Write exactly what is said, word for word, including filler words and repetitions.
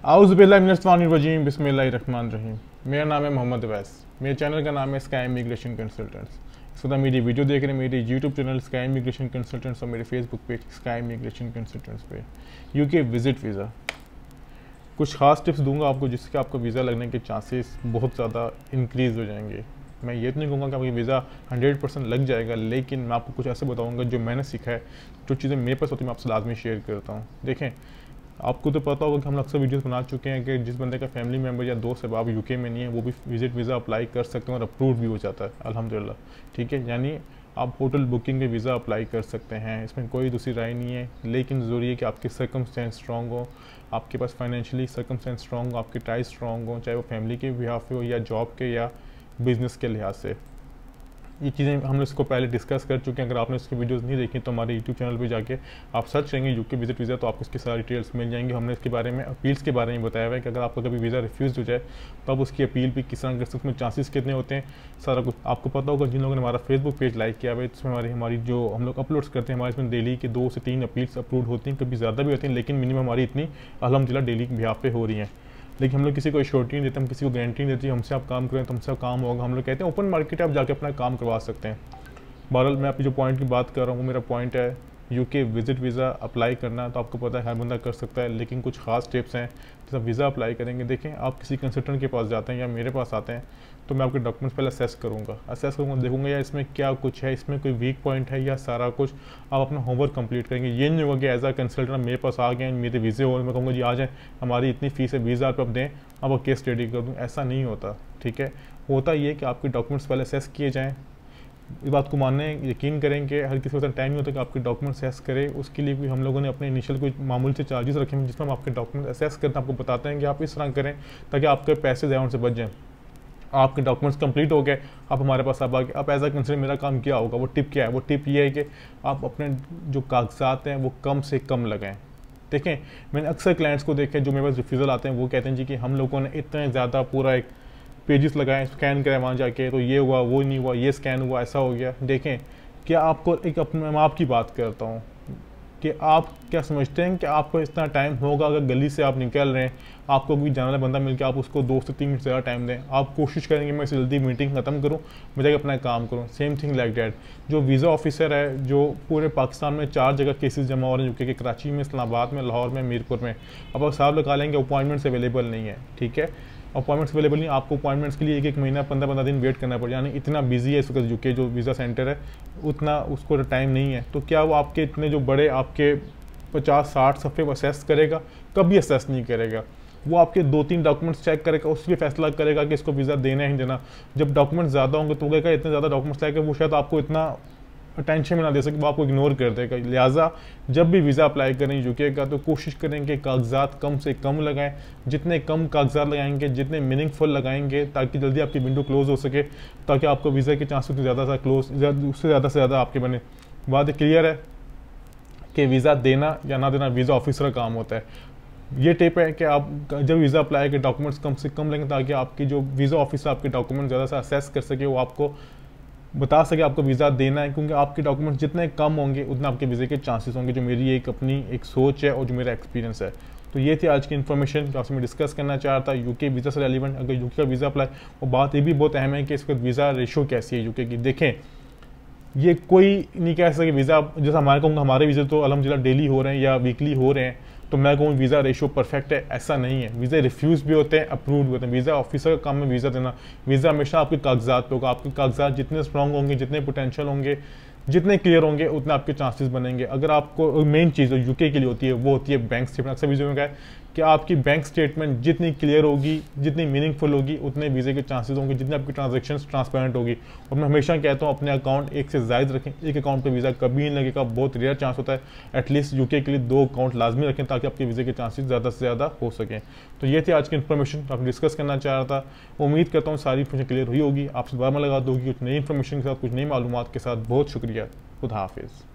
आउज़ुबिल्लाहिमिनश्शैतानिर्रजीम बिस्मिल्लाहिर्रहमानिर्रहीम। मेरा नाम है मोहम्मद अवैस। मेरे चैनल का नाम है स्काई इमिग्रेशन कंसल्टेंट्स। इस वक्त मेरी वीडियो देख रहे हैं मेरे YouTube channel Sky Immigration Consultants और मेरे Facebook page Sky Immigration Consultants पे यूके विज़िट वीज़ा कुछ ख़ास टिप्स दूंगा आपको जिससे आपको वीज़ा लगने के चांसेस बहुत ज़्यादा इंक्रीज़ हो जाएंगे। मैं ये तो नहीं कहूँगा कि आपकी वीज़ा हंड्रेड परसेंट लग जाएगा, लेकिन मैं आपको कुछ ऐसे बताऊँगा जो मैंने सीखा है, जो चीज़ें मेरे पास होती हैं मैं आपसे लाजमी शेयर करता हूँ। देखें, आपको तो पता होगा कि हम अक्सर वीडियोस बना चुके हैं कि जिस बंदे का फैमिली मेम्बर या दोस्त है आप यूके में नहीं है, वो भी विजिट वीज़ा अप्लाई कर सकते हैं और अप्रूव भी हो जाता है अल्हम्दुलिल्लाह। ठीक है, यानी आप होटल बुकिंग के वीज़ा अप्लाई कर सकते हैं, इसमें कोई दूसरी राय नहीं है। लेकिन ज़रूरी है कि आपकी सर्कमस्टेंस स्ट्रॉन्ग हो, आपके पास फाइनेंशियली सर्कमस्टेंस स्ट्रॉन्ग हो, आपकी टाइज स्ट्रॉन्ग हो, चाहे वो फैमिली के बिहाफ पे हो या जॉब के या बिज़नेस के लिहाज से। ये चीज़ें हम लोग इसको पहले डिस्कस कर चुके हैं। अगर आपने इसकी वीडियोस नहीं देखी तो हमारे यूट्यूब चैनल पे जाके आप सर्च करेंगे यूके विजिट वीज़ा तो आपको इसकी सारी डिटेल्स मिल जाएंगी। हमने इसके बारे में अपील्स के बारे में बताया हुआ है कि अगर आपका कभी वीज़ा रिफ्यूज़ हो जाए तो आप उसकी अपील भी किस तरह कर सकते हैं, उसमें चांसेस कितने होते हैं, सारा कुछ आपको पता होगा। जिन लोगों ने हमारा फेसबुक पेज लाइक किया हुआ है इसमें हमारी हमारी जो हम लोग अपलोड्स करते हैं, हमारे इसमें डेली की दो से तीन अपील्स अप्रूव होती हैं, कभी ज़्यादा भी होती हैं, लेकिन मिनिमम हमारी इतनी अल्हम्दुलिल्लाह डेली के बिहाफ पे हो रही हैं। लेकिन हम लोग किसी को श्योरिटी नहीं देते, हम किसी को गारंटी नहीं देती हमसे आप काम करें तो हमसे काम होगा। हम लोग कहते हैं ओपन मार्केट आप जाके अपना काम करवा सकते हैं। बहरहाल मैं आपकी जो पॉइंट की बात कर रहा हूँ वो मेरा पॉइंट है यूके विजिट वीज़ा अप्लाई करना। तो आपको पता है हर बंदा कर सकता है, लेकिन कुछ खास टिप्स हैं जब आप वीज़ा अप्लाई करेंगे। देखें, आप किसी कंसल्टेंट के पास जाते हैं या मेरे पास आते हैं तो मैं आपके डॉक्यूमेंट्स पहले असेस करूँगा असेस करूँगा देखूँगा या इसमें क्या कुछ है, इसमें कोई वीक पॉइंट है या सारा कुछ आप अपना होमवर्क कंप्लीट करेंगे। ये नहीं होगा कि एज आ कंसल्टेंट मेरे पास आ गए मेरे वीज़े हो, मैं कहूँगा जी आ जाए हमारी इतनी फ़ीस है बीस हज़ार रुपये आप दें अब केस स्टडी कर दूँ, ऐसा नहीं होता। ठीक है, होता ये कि आपके डॉक्यूमेंट्स पहले असेस किए जाएँ। इस बात को मानने यकीन करें कि हर किसी को टाइम नहीं होता कि आपके डॉक्यूमेंट असेस करें। उसके लिए भी हम लोगों ने अपने इनिशियल कोई मामूली से चार्जेस रखे हैं जिसमें हम आपके डॉक्यूमेंट असेस करते हैं, आपको बताते हैं कि आप इस तरह करें ताकि आपके पैसे ज़्यादा से बच जाएँ। आपके डॉक्यूमेंट्स कंप्लीट हो गए, आप हमारे पास अब आगे आप एज आ कंसिडर मेरा काम क्या होगा, वो टिप क्या है, वो टिप ये है कि आप अपने जो कागजात हैं वो कम से कम लगाएं। देखें, मैंने अक्सर क्लाइंट्स को देखे जो मेरे पास रिफ्यूज़ल आते हैं वो कहते हैं जी कि हम लोगों ने इतने ज़्यादा पूरा एक पेजेस लगाए, स्कैन कराए वहाँ जाके, तो ये हुआ वो नहीं हुआ, ये स्कैन हुआ ऐसा हो गया। देखें, क्या आपको एक अपने मैं आपकी बात करता हूँ कि आप क्या समझते हैं कि आपको इतना टाइम होगा? अगर गली से आप निकल रहे हैं, आपको कोई जाने वाला बंदा मिल के आप उसको दो से तीन मिनट ज़्यादा टाइम दें, आप कोशिश करेंगे मैं जल्दी मीटिंग ख़त्म करूँ, मैं जाके अपना काम करूँ। सेम थिंग लाइक डैट जो वीज़ा ऑफिसर है जो पूरे पाकिस्तान में चार जगह केसेस जमा हो रहे हैं यूके के, कराची में, इस्लामाबाद में, लाहौर में, मीरपुर में। अब आप साहब लगा लेंगे अपॉइंटमेंट्स अवेलेबल नहीं है। ठीक है, अपॉइंटमेंट्स अवेलेबल नहीं, आपको अपॉइंटमेंट्स के लिए एक एक महीना पंद्रह पंद्रह दिन वेट करना पड़े, यानी इतना बिजी है इस वक्त यूके जो वीज़ा सेंटर है, उतना उसको टाइम नहीं है। तो क्या वो आपके इतने जो बड़े आपके पचास साठ सफ़े असेस करेगा? कभी असेस नहीं करेगा। वो आपके दो तीन डॉक्यूमेंट्स चेक करेगा, उसके फैसला करेगा कि इसको वीज़ा देना है ही देना। जब डॉक्यूमेंट्स ज़्यादा होंगे तो कहेगा इतने ज़्यादा डॉक्यूमेंट्स लाएगा, वो शायद आपको इतना अटेंशन में ना दे सके, वो आपको इग्नोर कर देगा। लिहाजा जब भी वीज़ा अप्लाई करें यूके का तो कोशिश करें कि कागजात कम से कम लगाएं। जितने कम कागजात लगाएंगे, जितने मीनिंगफुल लगाएंगे, ताकि जल्दी आपकी विंडो क्लोज हो सके, ताकि आपको वीज़ा के चांसेस ज़्यादा से क्लोज उससे ज़्यादा से ज़्यादा आपके बने। बात क्लियर है कि वीज़ा देना या ना देना वीज़ा ऑफिसर का काम होता है। ये टिप है कि आप जब वीज़ा अप्लाई के डॉक्यूमेंट्स कम से कम लेंगे ताकि आपकी जो वीज़ा ऑफिसर आपके डॉक्यूमेंट ज़्यादा से असेस कर सके, वो आपको बता सके आपको वीज़ा देना है। क्योंकि आपके डॉक्यूमेंट्स जितने कम होंगे उतना आपके वीज़े के चांसेस होंगे, जो मेरी एक अपनी एक सोच है और जो मेरा एक्सपीरियंस है। तो ये थी आज की इन्फॉर्मेशन जो आपसे मैं डिस्कस करना चाह रहा था यूके वीज़ा से रेलिवेंट। अगर यूके का वीज़ा अप्लाई, और बात ये भी बहुत अहम है कि इस वक्त वीज़ा रेशो कैसी है यूके की। देखें, ये कोई नहीं कह सकता कि वीज़ा जैसे हमारे कहूँगा हमारे वीज़े तो अल्हम्दुलिल्लाह डेली हो रहे हैं या वीकली हो रहे हैं, तो मैं कहूँ वीज़ा रेशो परफेक्ट है, ऐसा नहीं है। वीज़ा रिफ्यूज़ भी होते हैं, अप्रूव भी होते हैं। वीज़ा ऑफिसर का काम है वीज़ा देना। वीज़ा हमेशा आपके कागजात पे होगा। आपके कागजात जितने स्ट्रॉन्ग होंगे, जितने पोटेंशियल होंगे, जितने क्लियर होंगे, उतने आपके चांसेस बनेंगे। अगर आपको मेन चीज़ जो यूके के लिए होती है वो होती है बैंक स्टेटमेंट। अक्सर वीज़े में क्या है कि आपकी बैंक स्टेटमेंट जितनी क्लियर होगी, जितनी मीनिंगफुल होगी, उतने वीज़े के चांसेस होंगे, जितनी आपकी ट्रांजैक्शंस ट्रांसपेरेंट होगी। और मैं हमेशा कहता हूँ अपने अकाउंट एक से ज़ायद रखें, एक अकाउंट पे वीज़ा कभी नहीं लगेगा, बहुत रेयर चांस होता है। एटलीस्ट यूके के लिए दो अकाउंट लाजमी रखें ताकि आपके वीज़े के चांसेस ज़्यादा से ज़्यादा हो सकें। तो ये थी आज की इन्फॉर्मेशन आपको डिस्कस करना चाह रहा था। उम्मीद करता हूँ सारी इन्फॉर्मेशन क्लियर हुई होगी। आपसे दोबारा मुलाकात होगी कुछ नई इन्फॉर्मेशन के साथ, कुछ नई मालूमात के साथ। बहुत शुक्रिया, खुदा हाफिज़।